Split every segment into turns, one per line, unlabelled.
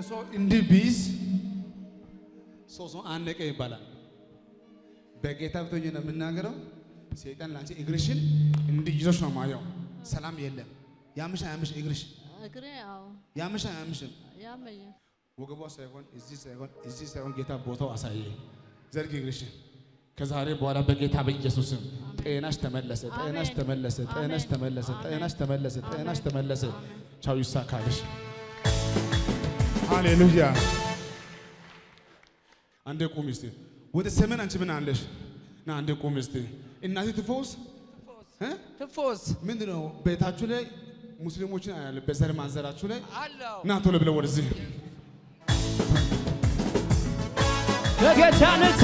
ሰው እንዲህ ቢዝ ሰው አንቀ ይባላል በጌታ ብትሆኚ ነው የምናገረው ሰይጣን ላንቺ እግርሽን እንዲህ ይዞሽ ነው ማየው ሰላም የለም ያምሽ እግርሽ
እግሬ አዎ
ያምሽ
ያመኝ
ወገቧ ሳይሆን እዚህ ሳይሆን ጌታ ቦታው አሳየ ዘርግ እግርሽን ከዛሬ በኋላ በጌታ በኢየሱስም ጤናሽ ተመለሰ ቻው ይሳካልሽ ሃሌሉያ አንዴ ቁም እስቲ ወደ ሰሜን አንቺ ምን አለሽ ና አንዴ ቁም እስቲ እናቴ ትፎስ ምንድነው ቤታችሁ ላይ ሙስሊሞችን አያለ በዘር ማንዘራችሁ ላይ አላው ና ቶሎ ብለው ወደዚህ
ለጌታነታ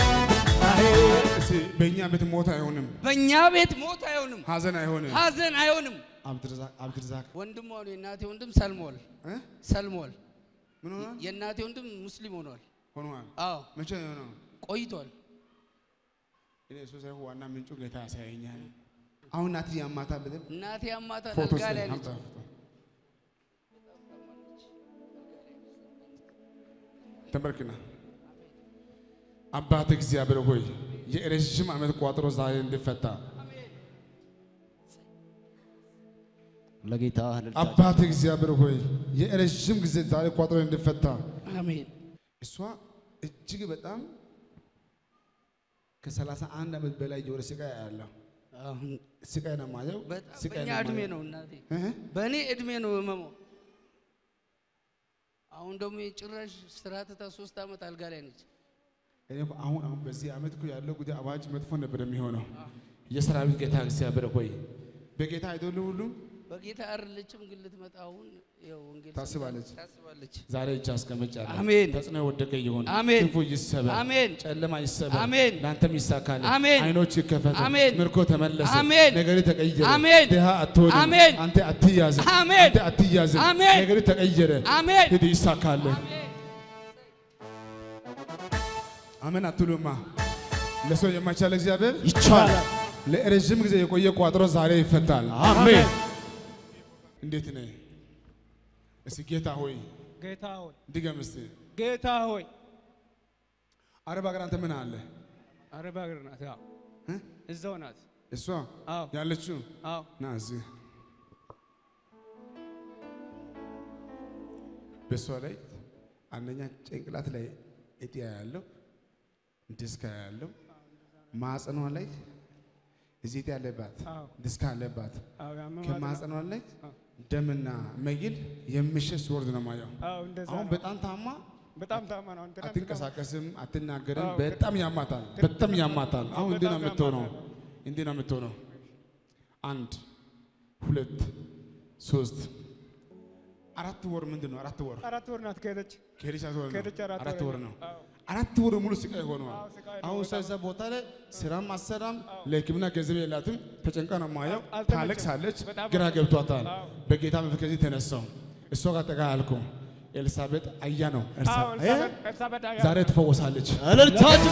በእኛ ቤት ሞት አይሆንም ሐዘን አይሆንም አብድርዛቅ
ወንድም ሆነ የናቴ ወንድም ሰልሞል
ምን ሆነ
የናቴ ወንድም ሙስሊም ሆኗል አዎ
መቼ ነው
ቆይቷል
እኔ ሶስት አይሁ ዋና ምንጩ ጌታ ያሳየኛል አሁን ናቲ ያማታል በደም
ናቲ ያማታል አልጋ ላይ ነች
ተመርክና አባት እግዚአብሔር ሆይ የረጅም ዓመት ቋጥሮ ዛሬ እንዲፈታ
ለጌታ
አባት እግዚአብሔር ሆይ የረጅም ጊዜ ዛሬ ቋጥሮ እንዲፈታ
አሜን
እሷ እጅግ በጣም ከ31 ዓመት በላይ የወረ ስቃይ ያለው ስቃይ ነው ማለት
ስቃይ ነው እድሜ ነው እናቴ በእኔ እድሜ ነው መሞ አሁን ደግሞ ጭራሽ ስትራተታ 3 ዓመት አልጋ ላይ ነች
እኔ አሁን በዚህ ዓመት እኮ ያለው ጉዳይ አዋጅ መጥፎ ነበር የሚሆነው የሰራዊት ጌታ እግዚአብሔር ሆይ በጌታ አይደሉ ሁሉ
በጌታ አይደለችም ግን ልትመጣውን ያው ወንጌል
ታስባለች ዛሬ እጅ አስቀመጫለሁ
አሜን
ተጽዕኖ ወደቀ ይሁን
ክፉ
ይሰበር
አሜን
ጨለማ ይሰበር
አሜን
ላንተም ይሳካል
አሜን
አይኖች ይከፈቱ ምርኮ ተመለሰ
አሜን
ነገሪ ተቀየረ
አሜን
ደሃ አትሆን
አሜን
አንተ አትያዝ አንተ አትያዝ ነገሪ ተቀየረ
አሜን
ሂድ ይሳካል አሜን አትሉማ ለሰው የማይቻል እግዚአብሔር
ይቻላል
ለረጅም ጊዜ የቆየ ቋጥሮ ዛሬ ይፈታል
አሜን
እንዴት ነህ እስኪ ጌታ ሆይ ድገም እስቲ
ጌታ ሆይ
አረብ ሀገር አንተ ምን አለ
አረብ ሀገር ናት ያው እዛው ናት
እሷ ያለችው ና እዚህ በሷ ላይ አንደኛ ጭንቅላት ላይ እጢያ ያለው ዲስክ ያለው ማጽኗ ላይ እዚህ ያለባት ዲስክ አለባት ከማጽኗ ላይ ደምና መግል የሚሸስ ወርድ ነው ማለት አሁን በጣም ታማ ነው አትንቀሳቀስም አትናገርም በጣም ያማታል አሁን እንዴ ነው የምትሆነው 1 2 3 4 ወር ምንድነው 4 ወር ናት ከሄደች 4 ወር ነው 4 ወር ሙሉ ስቃይ ሆኗል አሁን ሰዛ ቦታ ላይ ስራም አሰራም ለሕክምና ገንዘብ የላትም ተጨንቃ ነው ማየው ታለቅሳለች ግራ ገብቷታል በጌታ መንፈስ ከዚህ ተነሳው እሷ ጋር ተጋልኩ ኤልሳቤጥ አያ ነው ዛሬ ትፈወሳለች
እልልታችሁ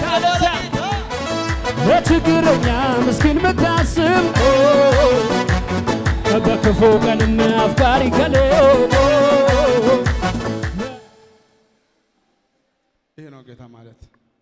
ለችግረኛ ምስኪን መታስብ በክፉ ቀንም አፍቃሪ ከሌ
ይሄ ነው ጌታ ማለት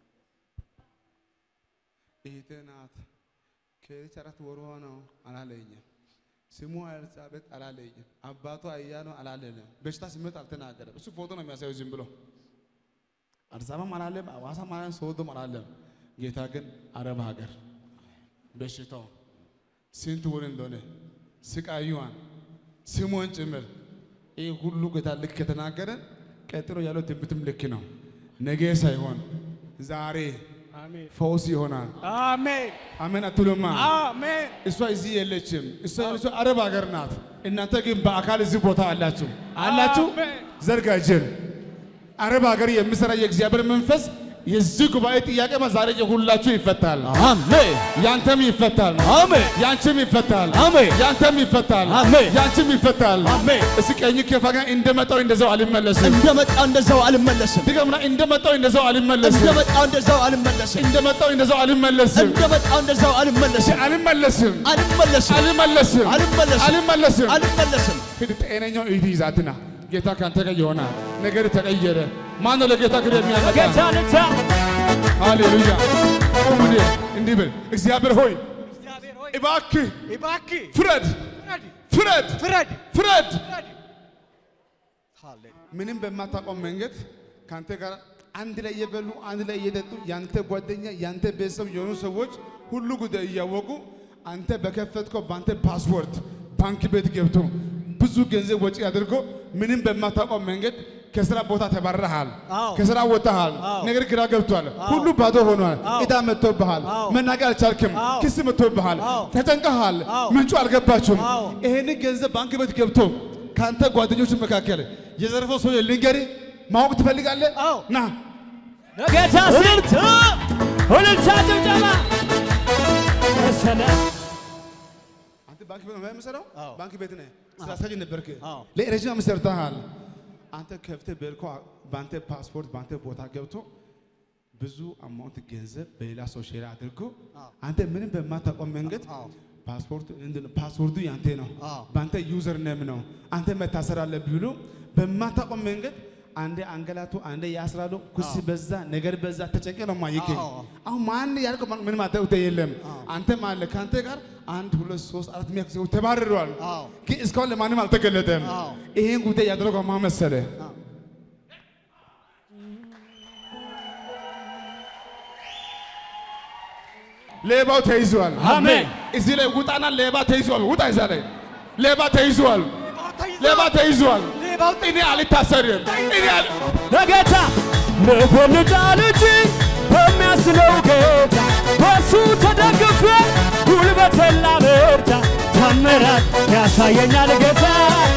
እህቴናት ከ4 ወር ሆነው አላለኝም ስሙ ኤልሳቤጥ አላለኝም አባቷ አያ ነው አላለለም በሽታ ሲመጣ አልተናገረም እሱ ፎቶ ነው የሚያሳየው ዝም ብሎ አዲስ አበባ አላለም አዋሳ ማለት ሶዶም አላለም ጌታ ግን አረብ ሀገር በሽታው ስንት ወር እንደሆነ ስቃዩን ስሙን ጭምር ይሄ ሁሉ ጌታ ልክ ከተናገረ ቀጥሎ ያለው ትንቢትም ልክ ነው ነገ ሳይሆን ዛሬ አሜን ፈውስ ይሆናል አሜን አትሉማ አሜን እሷ እዚህ የለችም እሷ አረብ ሀገር ናት እናንተ ግን በአካል እዚህ ቦታ አላችሁ ዘርጋጅን አረብ ሀገር የሚሰራ የእግዚአብሔር መንፈስ የዚህ ጉባኤ ጥያቄ ዛሬ ሁላችሁ ይፈታል አሜን ያንተም ይፈታል አሜን ያንቺም ይፈታል አሜን ያንተም ይፈታል አሜን ያንቺም ይፈታል አሜን እስኪ ቀኝ ከፋጋ እንደመጣው እንደዛው አልመለስም ድገምና እንደመጣው እንደዛው አልመለስም ጤነኛው እህት ይዛትና ጌታ ካንተ ጋር ይሆናል ነገር ተቀየረ ማን ነው ለጌታ ግሬ የሚያመጣ
ጌታ ልታ
ሃሌሉያ ቆሙኔ እንዲህ በል እግዚአብሔር ሆይ እባክህ ፍረድ ምንም በማታቆም መንገድ ካንተ ጋር አንድ ላይ የበሉ አንድ ላይ የጠጡ ያንተ ጓደኛ ያንተ ቤተሰብ የሆኑ ሰዎች ሁሉ ጉዳይ ያወቁ አንተ በከፈትከው ባንተ ፓስፖርት ባንክ ቤት ገብቶ ብዙ ገንዘብ ወጪ አድርጎ ምንም በማታቆም መንገድ ከስራ ቦታ ተባረሃል ከስራ ወጣሃል ነገር ግራ ገብቷል ሁሉ ባዶ ሆኗል እዳ መጥቶብሃል መናገር አልቻልክም ክስ መጥቶብሃል ተጨንቀሃል ምንጩ አልገባችሁም ይሄን ገንዘብ ባንክ ቤት ገብቶ ካንተ ጓደኞች መካከል የዘረፈው ሰው ልንገሪ ማወቅ ትፈልጋለህ ና
ጌታ ስልት ሁልታ ጭብጨባ መሰለ
አንተ ባንክ ቤት ነው የምሰራው ባንክ ቤት ነህ ስራ አስኪያጅ ነበርክ ለረጅም ዓመት ሰርተሃል አንተ ከፍተህ በልኮ ባንተ ፓስፖርት ባንተ ቦታ ገብቶ ብዙ አማውንት ገንዘብ በሌላ ሰው ሼር አድርጎ አንተ ምንም በማታቆም መንገድ ፓስፖርቱ ያንተ ነው ባንተ ዩዘር ኔም ነው አንተ መታሰር አለብህ ብሎ በማታቆም መንገድ አንዴ አንገላቱ አንዴ ያስራሉ ኩስ በዛ ነገር በዛ ተጨንቀ ነው ማይከ አሁን ማን ያልከው ምን ማተው የለም አንተ ማለት ካንተ ጋር 1 2 3 4 ሚያክሰው ተባረሯል ግን እስካሁን ለማንም አልተገለጠም ይሄን ጉዳይ ያደረገው ማን መሰለ ሌባው ተይዟል
አሜን
እዚህ ላይ ውጣና ሌባ ተይዟል ውጣ ይዛለ ሌባ ተይዟል እኔ አልታሰርም እኔ
ለጌታ ለወልዳልጂ በሚያስለው ጌታ በሱ ተደግፌ ጉልበቴና ምርጫ ታምራት ያሳየኛል ጌታ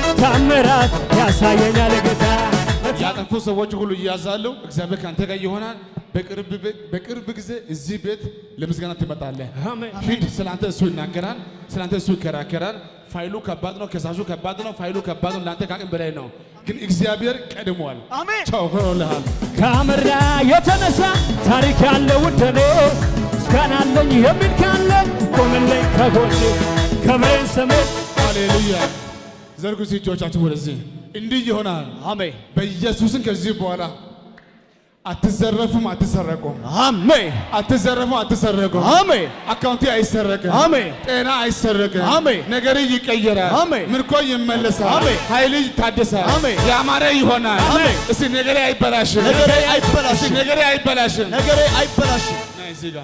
ያጠፉ ሰዎች ሁሉ ይያዛሉ እግዚአብሔር ካንተ ጋር ይሆናል በቅርብ ጊዜ እዚህ ቤት ለምስጋና ትመጣለህ ሂድ ስላንተ እሱ ይናገራል ስላንተ እሱ ይከራከራል ፋይሉ ከባድ ነው ከሳሹ ከባድ ነው ፋይሉ ከባድ ነው ላንተ ካቅም በላይ ነው ግን እግዚአብሔር ቀድሟል አሜን ቻው ሆነሃል ካመራ የተነሳ ታሪክ ያለው ወደኔ እስካናለኝ የሚል ካለ ቆመልኝ ከጎኔ ከመን ሰሜን ሃሌሉያ ዘርጉ እጆቻችሁ ወደዚህ እንዲህ ይሆናል አሜን በኢየሱስን ከዚህ በኋላ አትዘረፉም አትሰረቁም አሜን አትዘረፉም አትሰረቁም አሜን አካውንት አይሰረቅም አሜን ጤና አይሰረቅም አሜን ነገር ይቀየራል አሜን ምርኮ ይመለሳል አሜን ኃይል ይታደሳል አሜን ያማረ ይሆናል አሜን እስቲ ነገሬ አይበላሽም ነገሬ አይበላሽም ናይዚጋ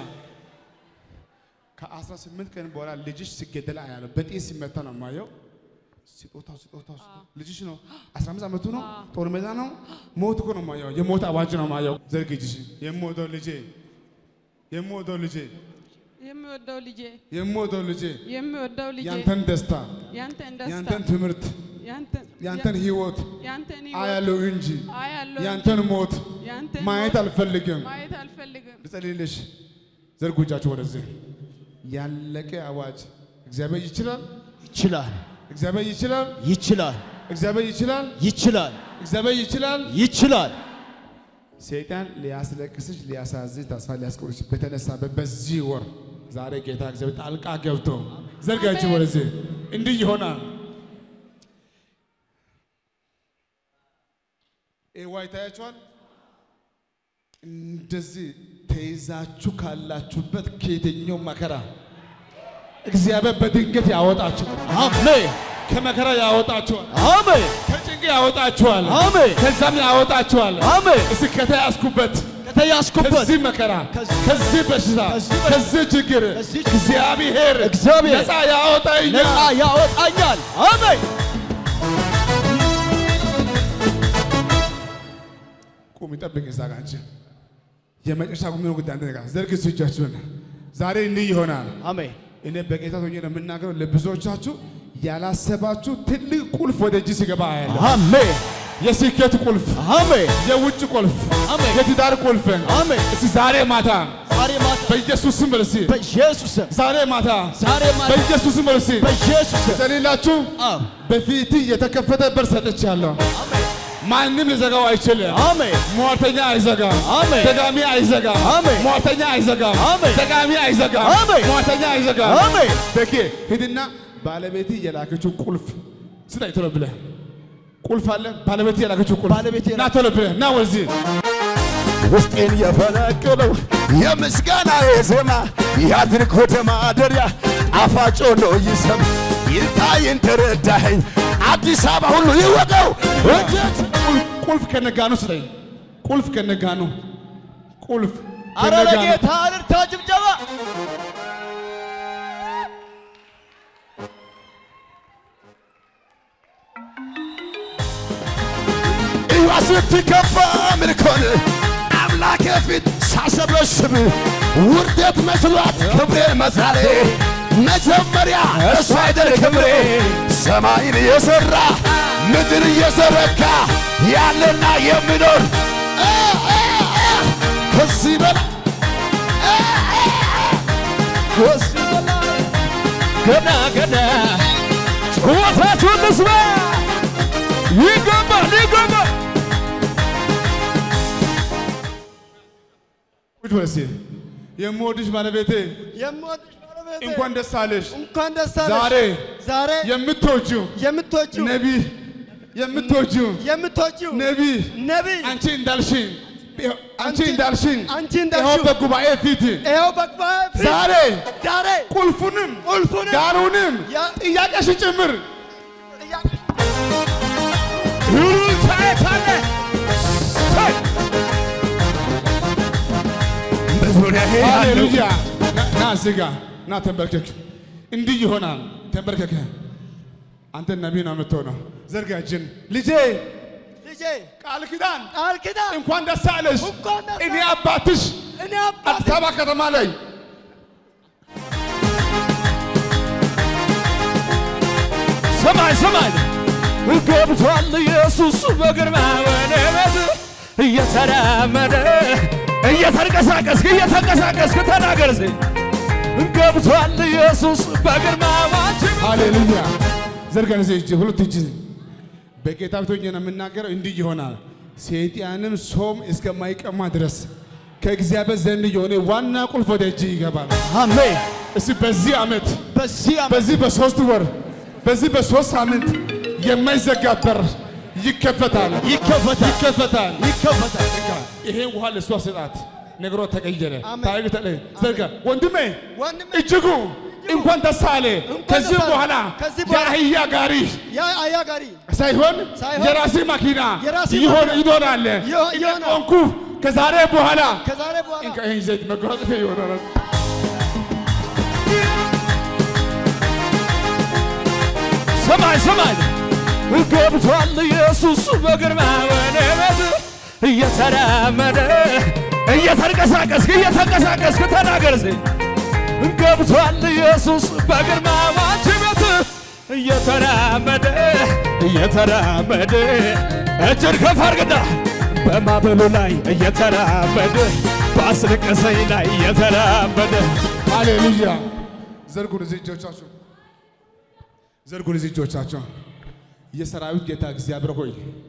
ከ18 ቀን በኋላ ልጅሽ ሲገደል አያለው በጤስ ሲመታ ነው ማየው ሲጦታው ልጅሽ ነው 15 ዓመቱ ነው ጦር ሜዳ ነው ሞት እኮ ነው ማየው የሞት አዋጅ ነው ማየው ዘርግጅሽ የሞተው ልጄ ያንተን ደስታ ያንተን ትምህርት ያንተን ህይወት አያለው እንጂ ያንተን ሞት ማየት አልፈልግም ልጸልይልሽ ዘርጉጃችሁ ወደዚህ ያለቀ አዋጅ እግዚአብሔር ይችላል እግዚአብሔር ይችላል ሰይጣን ሊያስለቅስሽ ሊያሳዝን ተስፋ ሊያስቆርጥሽ በተነሳበት በዚህ ወር ዛሬ ጌታ እግዚአብሔር ጣልቃ ገብቶ ዘርጋችሁ ወደዚህ እንዲህ ይሆናል ኤዋይ ታያችኋል እንደዚህ ተይዛችሁ ካላችሁበት ከየትኛው መከራ እግዚአብሔር በድንገት ያወጣችኋል አሜን ከመከራ ያወጣችኋል አሜን ከጭንቅ ያወጣችኋል አሜን ከዛም ያወጣችኋል አሜን እስኪ ከተያዝኩበት ከዚህ መከራ ከዚህ በሽታ ከዚህ ችግር እግዚአብሔር ነፃ ያወጣኛል አሜን ቁም ይጠብቅ ይዛጋንቺ የመጨረሻ ቁም ነው ጉዳይ አንተ ዘርግ እጆቻችሁን ዛሬ እንዲህ ይሆናል አሜን እኔ በጌታ ሆኜ ነው የምናገረው ለብዙዎቻችሁ ያላሰባችሁ ትልቅ ቁልፍ ወደ እጅ ሲገባ አያለሁ አሜን የስኬት ቁልፍ አሜን የውጭ ቁልፍ አሜን የትዳር ቁልፍ አሜን እስቲ ዛሬ ማታ በኢየሱስ ስም በርሲ ዛሬ ማታ በኢየሱስ ስም በርሲ ስለሌላችሁ በፊት የተከፈተ በር ሰጥቻለሁ አሜን ማንም ሊዘጋው አይችልም አሜን ሟርተኛ አይዘጋም አሜን ደጋሚ አይዘጋም አሜን ሟርተኛ አይዘጋም አሜን ደጋሚ አይዘጋም አሜን ሟርተኛ አይዘጋም አሜን በቂ ሂድና ባለቤት የላከችው ቁልፍ ስታይ ተረብለ ቁልፍ አለ ባለቤቴ ያላገችው ቁልፍ ና ቶሎ ብለህ ና ወዚህ
ውስጤን የፈነቀለው የምስጋና ዜማ ያድርግ ወደ ማደሪያ ጣፋጭ ሆኖ ይሰማ ይታየን ተረዳኸኝ አዲስ አበባ ሁሉ ይወቀው
ቁልፍ ከነጋኑ ስለይ ቁልፍ ከነጋኑ ቁልፍ
አረ ለጌታ አርታ ጭብጨባ ይዋስት ከፋ ምልኮን አምላክ ፊት ሳሰበስብ ውርደት መስሏት ክብሬ መዛሌ መጀመሪያ እሱ አይደል ክብሬ ሰማይን የሰራ ምድር የዘረጋ ያለና የሚኖር ከዚህ በላይ ገና ገና ጩኸታችሁን ልስማ ይገባል
ቁጭ በሲ የምወድሽ ባለቤቴ እንኳን ደስ አለሽ ዛሬ የምትወጂው ነቢይ የምትወጂው ነቢይ አንቺ እንዳልሽኝ ይኸው በጉባኤ ፊት ዛሬ ቁልፉንም ጋኑንም ጥያቄሽን ጭምር ሃሌሉያ ና ዝጋ ና ተንበርከክ እንዲህ ይሆናል ተንበርከክ አንተ ነቢይ ነው የምትሆነው ዘርጋ እጅን ልጄ ቃል ኪዳን እንኳን ደስ አለሽ እኔ አባትሽ አዲስ አበባ ከተማ ላይ
ሰማይ ገብቷል ኢየሱስ በግርማ ወደ ቤት እየተራመደ እየተንቀሳቀስክ ተናገር ገብቷል ኢየሱስ በግርማ ወደ
ሃሌሉያ ዘርጋ እጅ ሁለት እጅ በጌታ ፊት ሆኜ ነው የምናገረው እንዲህ ይሆናል ሰይጣንም ሶም እስከማይቀማ ድረስ ከእግዚአብሔር ዘንድ የሆነ ዋና ቁልፍ ወደ እጅ ይገባል
አሜን
እሺ በዚህ ዓመት በዚህ በ3 ወር በዚህ በ3 ሳምንት የማይዘጋ በር ይከፈታል ይሄ ውሃ ለሷ ሰጣት ነገሮ ተቀየረ ታሪክ ተለይ ዘርጋ ወንድሜ እጅጉ እንኳን ደስ አለ ከዚህ በኋላ የአህያ ጋሪ ሳይሆን የራሴ መኪና ይሆናል እንኩ ከዛሬ በኋላ እንከኝ ዘይት መጓዝ ይሆናል
ሰማይ ገብቷል ኢየሱስ በግርማ ወደ ቤት እየተራመደ እየተንቀሳቀስክ ተናገር ገብቷል ኢየሱስ በግርማ ወደ ቤት እየተራመደ እጅን ከፍ አድርግና በማዕበሉ ላይ እየተራመደ በአስለቀሰኝ ላይ እየተራመደ
ሃሌሉያ ዘርጉን እጆቻችሁ የሰራዊት ጌታ እግዚአብሔር ሆይ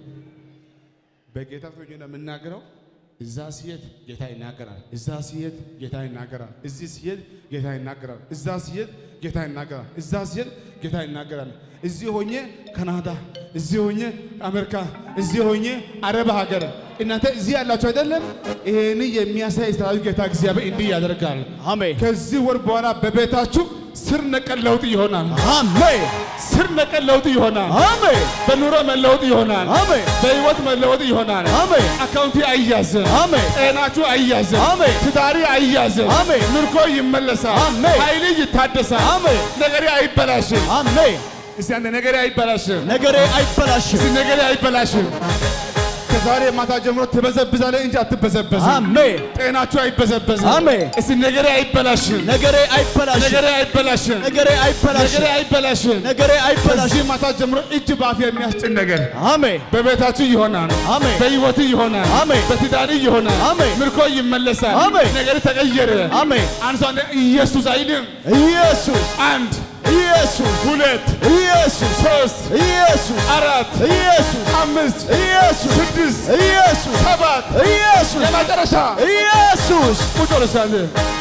በጌታ ሆይ ነው የምናገረው እዛ ሲሄድ ጌታ ይናገራል እዛ ሲሄድ ጌታ ይናገራል እዚህ ሲሄድ ጌታ ይናገራል እዛ ሲሄድ ጌታ ይናገራል እዛ ሲሄድ ጌታ ይናገራል እዚህ ሆኜ ካናዳ እዚህ ሆኜ አሜሪካ እዚህ ሆኜ አረብ ሀገር እናንተ እዚህ ያላችሁ አይደለም ይሄን የሚያሳይ ሰራዊት ጌታ እግዚአብሔር እንዲህ ያደርጋል
አሜን
ከዚህ ወር በኋላ በቤታችሁ ስር ነቀል ለውጥ ይሆናል
አሜን
ስር ነቀል ለውጥ ይሆናል
አሜን
በኑሮ መለወጥ ይሆናል
አሜን
በህይወት መለወጥ ይሆናል
አሜን
አካውንቲ አይያዝም
አሜን
ጤናችሁ አይያዝም
አሜን
ትዳሪ አይያዝም
አሜን
ምርኮ ይመለሳል
አሜን
ኃይል ይታደሳል
አሜን
ነገሬ አይበላሽም
አሜን
እስቲ አንተ ነገሬ አይበላሽም
እስቲ
ነገሬ አይበላሽም ከዛሬ ማታ ጀምሮ ትበዘብዛለህ እንጂ አትበዘበዝም
አሜን
ጤናችሁ አይበዘበዝም
አሜን
እስቲ ነገሬ አይበላሽም ከዚህ ማታ ጀምሮ እጅ ባፍ የሚያስጭን ነገር
አሜን
በቤታችሁ ይሆናል
አሜን
በህይወት ይሆናል
አሜን
በትዳሪ ይሆናል
አሜን
ምርኮ ይመለሳል
አሜን
ነገር ተቀየረ
አሜን
አንሷን ኢየሱስ አይልም
ኢየሱስ
አንድ
ኢየሱስ
ሁለት
ኢየሱስ
ሶስት
ኢየሱስ
አራት
ኢየሱስ
አምስት
ኢየሱስ
ስድስት
ኢየሱስ
ሰባት
ኢየሱስ
የመጨረሻ
ኢየሱስ
ቁጭ ብለህ